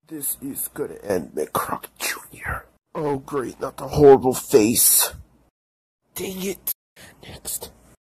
This is gonna end McCrock Jr. Oh great, not the horrible face. Dang it.